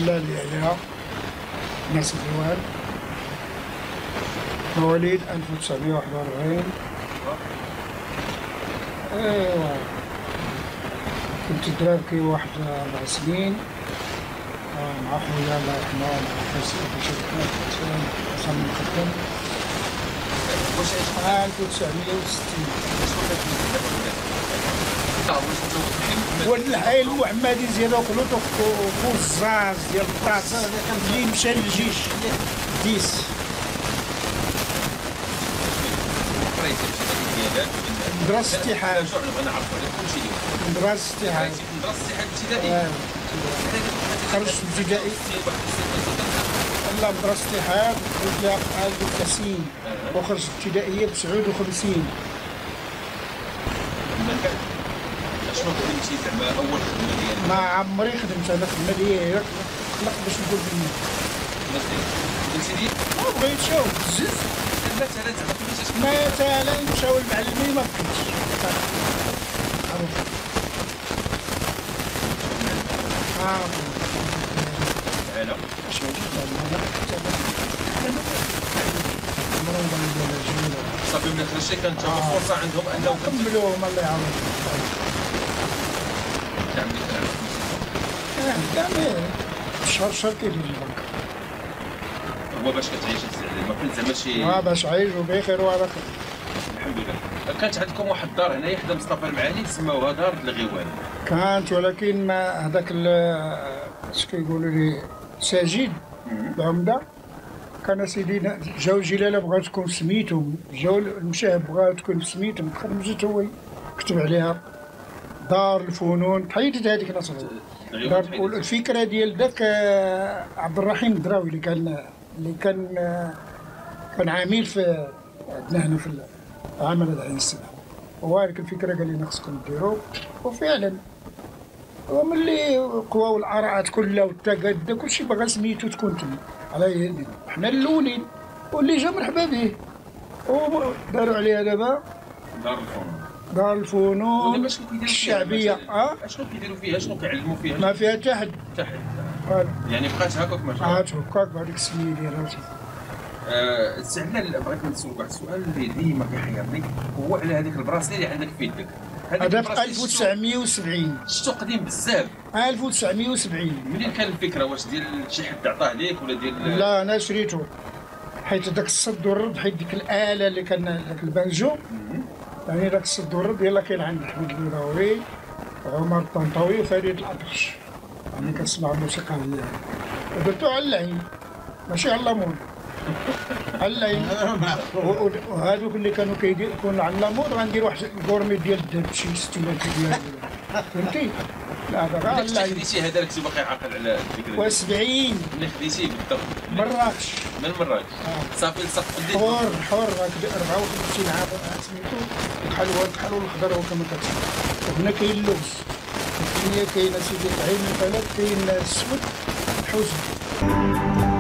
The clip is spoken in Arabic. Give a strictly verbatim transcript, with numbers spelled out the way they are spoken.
لا اللي عليها ناس الديوان. مواليد ألف وتسعمية وواحد وأربعين. ايوا كنت دراركي واحد أربع سنين مع خويا الله يرحمه مع حسين في شركة حسن المقدم. واش ألف وتسعمية وستين. ولد الحي المحمدي زيادة وكلوتو وفوزاز ديال الطاس اللي مشى للجيش ديس. مدرسة اتحاد. مدرسة اتحاد. مدرسة اتحاد ابتدائي. خرجت ابتدائي. لا مدرسة اتحاد خرجت عام ثلاثين وخرجت ابتدائية بسبعة وخمسين. شنو خدمتي زعما أول خدمة ديالك؟ ما عمري خدمت أنا خدمة ديالي خلق باش نقول بني. خدمتي ديالك؟ ما بغيتش بزز. مثلا زعما كيفاش مثلا مشاو المعلمين ما بقيتش. اه لا اش صافي من اخر الشيء كانت فرصه عندهم انهم كملوهم الله يعاونهم. كامل يعني كامل شهر شهر كيدير البنك. هو باش كتعيش السعاده ما كنت زعما شي اه باش عايش وبخير وعلى خير الحمد لله. كانت عندكم واحد الدار هنايا حدا مصطفى المعاني سماوها دار الغيوان. كانت ولكن ما هذاك اش كيقولوا لي ساجد العمده كان سيدي جاو الجلاله بغات تكون سميتهم جاو المشاه بغات تكون سميتهم خرجت هو كتب عليها دار الفنون تحيدت هذيك نصر. الفكره ديال ذاك عبد الرحيم الدراوي اللي كان اللي كان كان عميل في عندنا هنا في العمل هذا عين السنه. هو هذيك الفكره قال لنا خصكم ديروا وفعلا وملي قوا والارعات كلها والتقاد كلشي باغا سميتو تكون تما على يدنا حنا الاولين واللي جا مرحبا به. وداروا عليها دابا دار الفنون. دار الفنون الشعبيه. اه اشنو كيديروا فيها شنو كيعلموا فيها؟ ما فيها حتى حد. حتى حد يعني بقات هكاك ما شاء الله. بقات هكاك بهذيك السميه ديالها. أه زعما بغيت نسولك واحد السؤال اللي ديما كيحيرني هو على هذيك البراسلي اللي عندك في يدك. هذا في ألف وتسعمية وسبعين. شتو قديم بزاف. ألف وتسعمية وسبعين. منين كان الفكره واش ديال شي حد عطاه ليك ولا ديال؟ لا انا شريته حيت داك الصد والرد حيت ديك الاله اللي كان داك البانجو يعني داك الصد والرد يلاه كاين عند احمد البيضاوي وعمر الطنطاوي وفريد الاطرش يعني كنسمع الموسيقى هي درتو على العين ماشي على اللامون على العين. وهذوك اللي كانوا كيكونوا على اللامون غندير واحد الكورمي ديال الذهب شي ستين ألف ديال فهمتي. لا هذا على العين. خديتي هذا كنتي باقي عاقل على الفكره و سبعين اللي خديتيه بالضبط مراكش. من مراكش صافي لصقت الدين حور حور هكذا أربعة وخمسين عام سميتو الكحل هو الكحل والخضر هو كما كتشوف. وهنا كاين اللوز الدنيا كاينه سيدي العين البلد كاين السود الحزن.